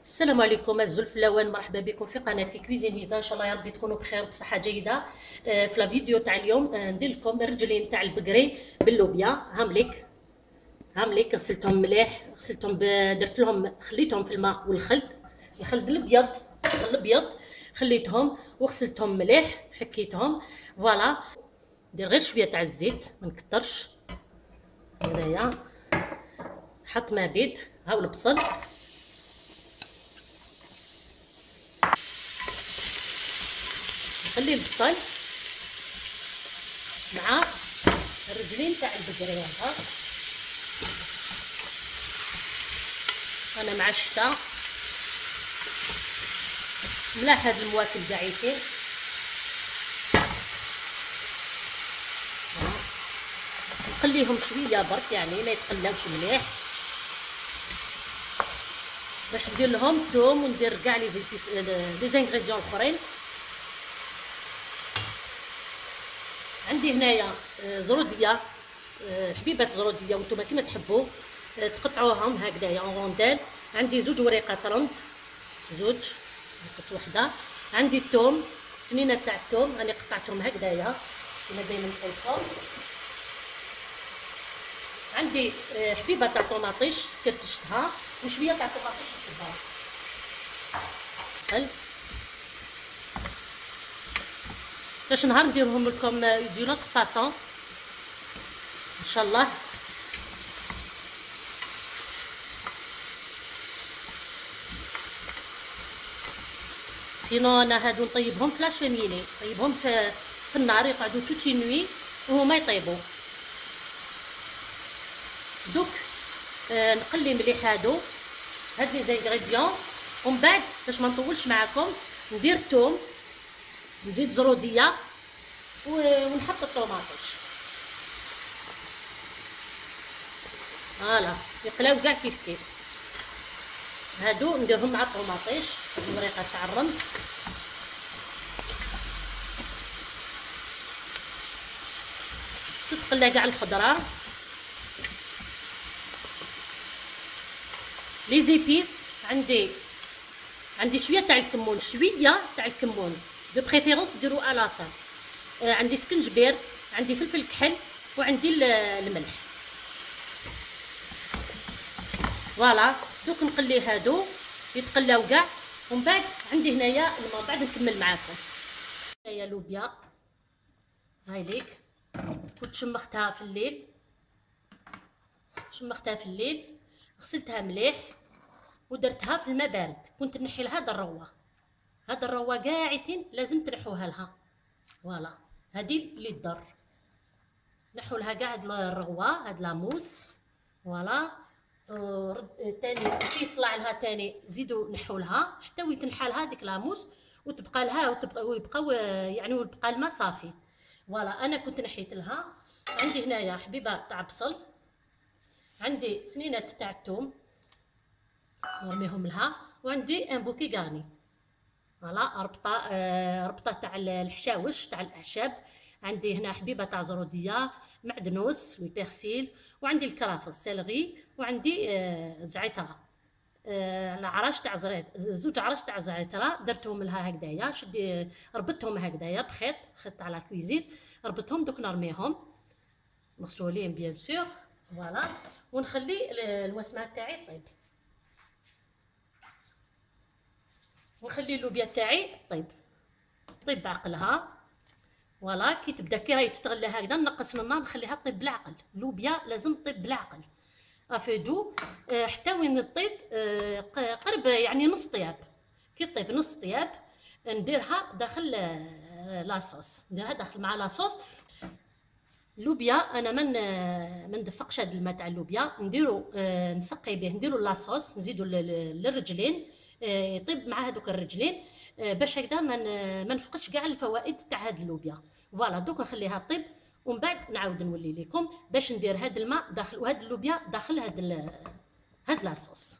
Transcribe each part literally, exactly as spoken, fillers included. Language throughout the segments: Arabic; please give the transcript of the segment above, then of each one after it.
السلام عليكم الزلفلاوان، مرحبا بكم في قناه كويزين ميزان. ان شاء الله يا ربي تكونوا بخير وبصحه جيده. آه، في الفيديو تاع اليوم آه، ندير لكم الرجلين تاع البقري باللوبيا. هامليك هامليك غسلتهم مليح، غسلتهم ب- درت لهم خليتهم في الماء والخل، الخل الابيض الخل الابيض خليتهم وغسلتهم مليح، حكيتهم. فوالا ندير غير شويه تاع الزيت، ما نكترش. هنايا حط ما بيض، هاو البصل، نخلي البصل مع الرجلين تاع البقري. ها انا مع الشتا ملاح هاد المواكل داعيتين. نخليهم شويه برك، يعني ما يتقلاوش مليح، باش ندير لهم ثوم وندير كاع لي زيبيس لي زانغريديون الاخرين. عندي هنايا زروديه، حبيبات زروديه وانتم كيما تحبوا تقطعوهم هكذايا اون رونديل. عندي زوج وريقات رند، زوج نقص وحده. عندي الثوم، سنينه تاع الثوم راني قطعتهم هكذايا كيما دايما نقولكم. عندي حبيبه تاع طوماطيش سكرتشتها وشويه تاع طوماطيش نصبها. خل باش نهار نديرهم لكم دي نوت فاصون ان شاء الله. سينو انا هادو نطيبهم في لاشوميني، نطيبهم في, في النار يقعدوا توتي نوي وهما يطيبوا. دوك آه نقلي مليح هادو هاد لي زانغريديون، ومن بعد باش ما نطولش معاكم ندير الثوم، نزيد زروديه ونحط الطوماطيش. فوالا يقلاو كاع كيف كيف. هادو نديرهم مع الطوماطيش، هاد الوريقه تاع الرند. تتقلى كاع الخضره، لي زيبيس. عندي عندي شويه تاع الكمون، شويه تاع الكمون دو بريفيرونس ديرو على فان. آه عندي سكنجبير، عندي فلفل كحل، وعندي الملح. فوالا دوك نقلي هادو يتقلاو كاع، ومن بعد عندي هنايا الماء بعد نكمل معاكم. هنايا لوبيا، هاي ليك كنت شمختها في الليل، شمختها في الليل غسلتها مليح ودرتها في الماء بارد. كنت نحي لها هاد الروه، هاد الروه قاعدين لازم تنحوها لها. فوالا هادي اللي تضر، نحو لها كاع هاد الروه هاد لاموس. فوالا تاني كي يطلع لها تاني زيدوا نحو لها حتى ويتنحى لها ديك لاموس وتبقى لها وتبقى ويبقى يعني ويبقى الماء صافي. فوالا انا كنت نحيت لها. عندي هنايا حبيبه تاع بصل، عندي سنينه تاع الثوم نرميهم لها، وعندي ان بوكي غاني. فوالا ربطه آه ربطه تاع الحشاوش تاع الاعشاب. عندي هنا حبيبه تاع زروديه، معدنوس وبيرسيل، وعندي الكرافس سيلغي، وعندي آه زعتره، آه العرش تاع زريت، زوج عرش تاع زعتره درتهم لها هكذايا. شدي ربطتهم هكذايا بخيط، خيط تاع لا كويزين ربطهم. دوك نرميهم مغسولين بيان سور. فوالا ونخلي الوسمه تاعي طيب، ونخلي اللوبيا تاعي طيب طيب بعقلها. فوالا كي تبدا كي راهي تتغلى هكذا نقص من النار نخليها طيب بالعقل. اللوبيا لازم طيب بالعقل افيدو أه حتى وين طيب أه قرب يعني نص طياب. كي طيب نص طياب نديرها داخل أه لاصوص، نديرها داخل مع لاصوص. اللوبيا انا من ما ندفقش هذا الماء تاع اللوبيا، نديرو أه نسقي به، نديرو لاصوص نزيدو للرجلين يطيب أه مع هذوك الرجلين أه باش هكذا ما نفقدش كاع الفوائد تاع هاد اللوبيا. فوالا دوك نخليها طيب، ومن بعد نعاود نولي لكم باش ندير هاد الماء داخل وهاد اللوبيا داخل هاد هاد لاصوص.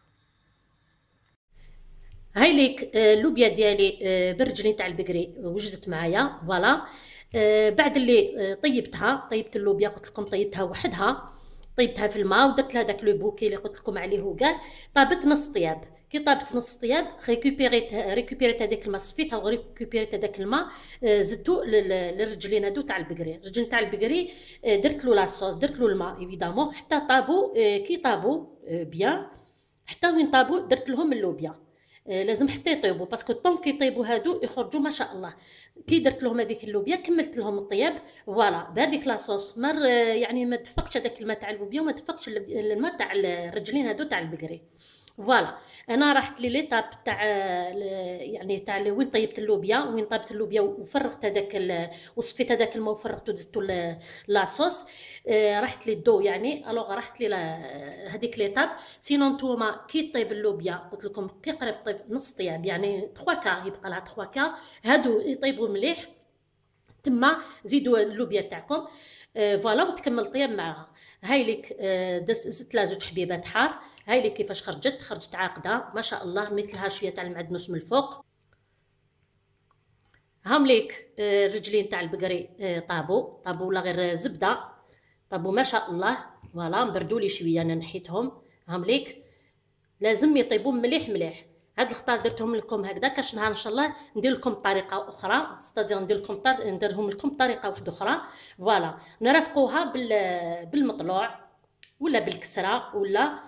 هاي ليك اللوبيا ديالي بالرجلين تاع البقري وجدت معايا. فوالا آه بعد اللي طيبتها، طيبت اللوبيا قلت لكم طيبتها وحدها، طيبتها في الماء ودرت لها داك لو بوكي اللي قلت لكم عليه وكاع، طابت نص طياب. كي طابت نص طياب ريكوبيريت ريكوبيريت هذاك الماء، صفيتها وريكوبيريت هذاك الماء، زدتو للرجلين هادو تاع البقري. الرجل تاع البقري درت له لاصوص، درت له الماء ايفيدامون حتى طابو. كي طابو بيان حتى وين طابو درت لهم اللوبيا. لازم حتى يطيبوا باسكو طون كي يطيبوا هادو يخرجوا ما شاء الله. كي درت لهم هذيك اللوبيا كملت لهم الطياب فوالا بهذيك لاصوص. مر يعني ما دفقش هذاك الماء تاع اللوبيا وما دفقش الماء تاع الرجلين هادو تاع البقري. فوالا انا راحت لي ليطاب تاع يعني تاع وين طيبت اللوبيا، وين طابت اللوبيا وفرغت هذاك وصفيت هذاك الماء وفرغته ودزتو لاصوص. راحت لي الضو يعني الوغ راحت لي هذيك ليطاب. سينون نتوما كي طيب اللوبيا قلت لكم كي قريب طيب نص طياب يعني ثلاثة كا يبقى لها ثلاثة كا هادو يطيبوا مليح. تما زيدوا اللوبيا تاعكم فوالا وتكمل طياب معها. هاي ليك زدت لها زوج حبيبات حار. هاي لي كيفاش خرجت خرجت عاقده ما شاء الله، مثلها شويه تاع المعدنوس من الفوق. هام ليك الرجلين تاع البقري طابو طابو ولا غير زبده طابو ما شاء الله. فوالا نبردوا لي شويه انا نحيتهم. هام ليك لازم يطيبوا مليح مليح. هاد الخطار درتهم لكم هكذا، كاش نهار ان شاء الله ندير لكم طريقه اخرى، ستادير ندير لكم نديرهم لكم طريقه واحده اخرى. فوالا نرافقوها بالمطلوع ولا بالكسره ولا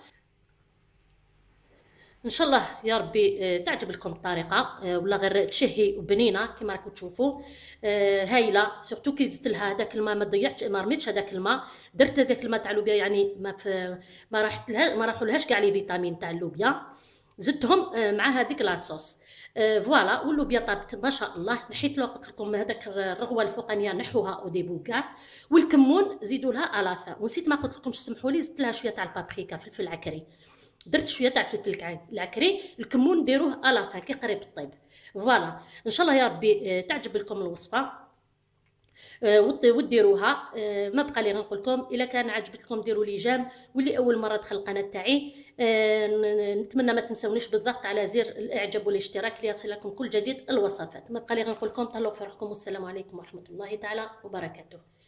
ان شاء الله يا ربي تعجب لكم الطريقه ولا غير تشهي وبنينه كما راكم تشوفوا. هايله سورتو كي زدت لها هذاك الماء ما ضيعتش ما رميتش هذاك الماء، درت هذاك الماء تاع اللوبيا يعني ما ما راحت لها ما راحولهاش كاع لي فيتامين تاع اللوبيا، زدتهم مع هذيك لاصوص. فوالا واللوبيا طابت ما شاء الله. نحيت له قلت لكم هذاك الرغوه الفوقانيه نحوها او ديبو كاع، والكمون زيدوا لها الافا. ونسيت ما قلت لكمش سمحوا لي زدت لها شويه تاع البابريكا فلفل عكري، درت شويه تاع الفلفل العكري. الكمون ديروه الافان كي قريب الطيب. فوالا ان شاء الله يا ربي تعجب لكم الوصفه وديروها. ما بقى لي غنقول لكم الا كان عجبتكم ديروا لي جام، واللي اول مره دخل القناه تاعي نتمنى ما تنسونيش بالضغط على زر الاعجاب والاشتراك ليصلكم كل جديد الوصفات. ما بقى لي غنقول لكم تهلاو في روحكم والسلام عليكم ورحمه الله تعالى وبركاته.